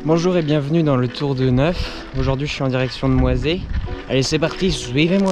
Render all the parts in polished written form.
Bonjour et bienvenue dans le Tour de Neuf. Aujourd'hui je suis en direction de Moisé. Allez c'est parti, suivez-moi.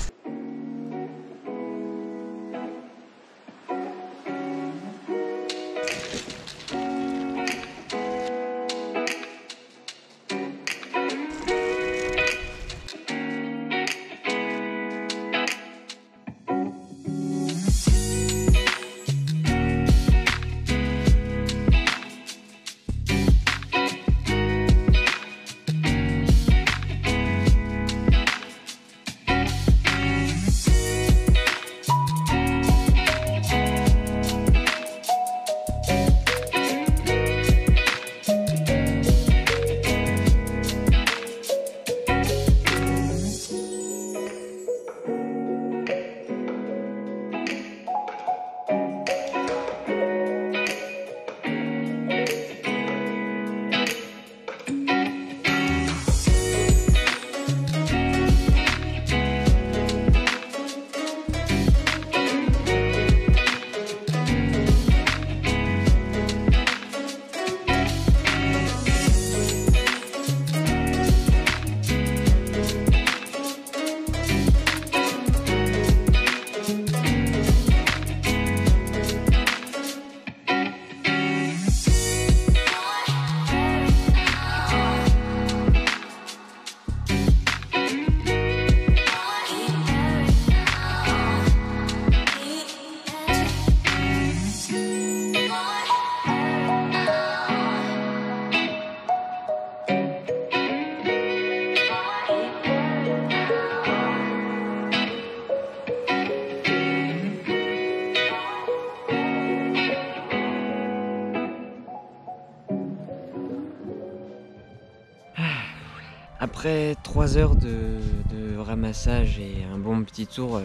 Après 3 heures de ramassage et un bon petit tour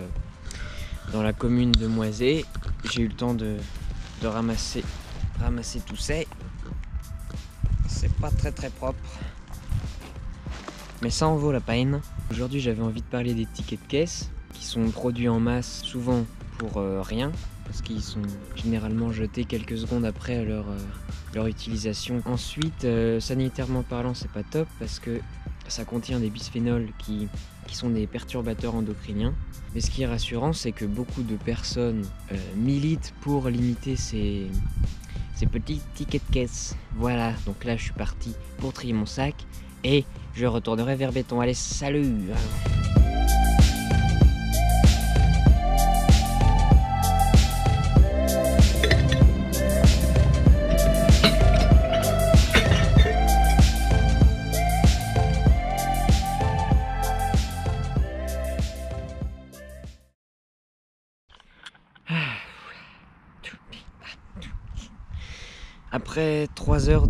dans la commune de Moisé, j'ai eu le temps de ramasser tout ça. C'est pas très propre, mais ça en vaut la peine. Aujourd'hui j'avais envie de parler des tickets de caisse qui sont produits en masse, souvent pour rien, parce qu'ils sont généralement jetés quelques secondes après leur utilisation. Ensuite, sanitairement parlant, c'est pas top parce que ça contient des bisphénols qui sont des perturbateurs endocriniens. Mais ce qui est rassurant, c'est que beaucoup de personnes militent pour limiter ces petits tickets de caisse. Voilà, donc là je suis parti pour trier mon sac et je retournerai vers Béton. Allez, salut! Après 3 heures